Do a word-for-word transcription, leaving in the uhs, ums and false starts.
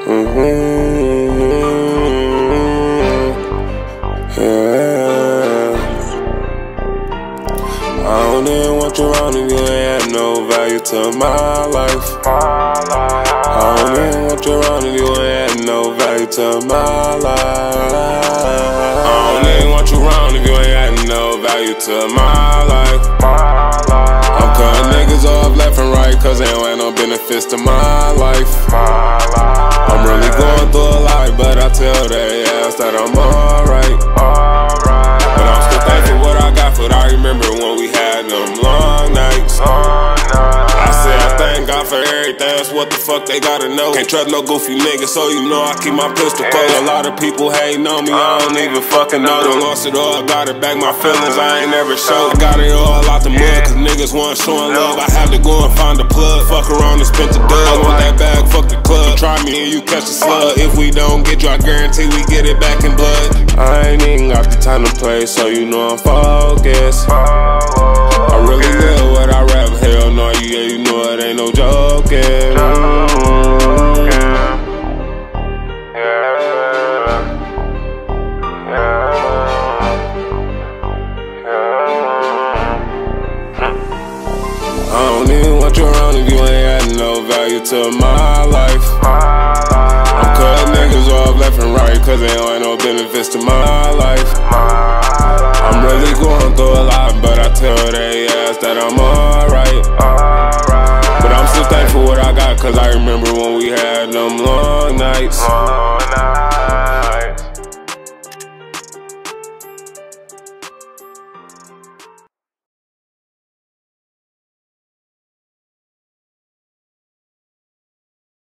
Mm-hmm. Yeah. I don't even want you around if you ain't had no value to my life. I don't even want you around if you ain't had no value to my life. I don't even want you around if you ain't had no value to my life. I'm cutting niggas off left and right cause they don't have no benefits to my life. I'm really going through a lot, but I tell they ass that I'm alright. But I'm still thankful what I got, but I remember when we had them long nights. I say I thank God for everything, that's what the fuck they gotta know. Can't trust no goofy niggas, so you know I keep my pistol close. A lot of people hating on me, I don't even fucking know. Done lost it all, got it back, my feelings I ain't never showed. I got it all out the mud, cause niggas want showing love. I had to go and find a plug, fuck around and spent the dub. I want that bag, fuck the club. Try me and you catch the slug. If we don't get you, I guarantee we get it back in blood. I ain't even got the time to play, so you know I'm focused. I really live what I rap, hell no, yeah, you know it ain't no joking. I don't even want you around if you ain't had no value to my life. I'm cutting niggas off left and right cause they don't have no benefits to my life. I'm really going through a lot, but I tell they ass that I'm alright. But I'm still thankful what I got, cause I remember when we had them long nights.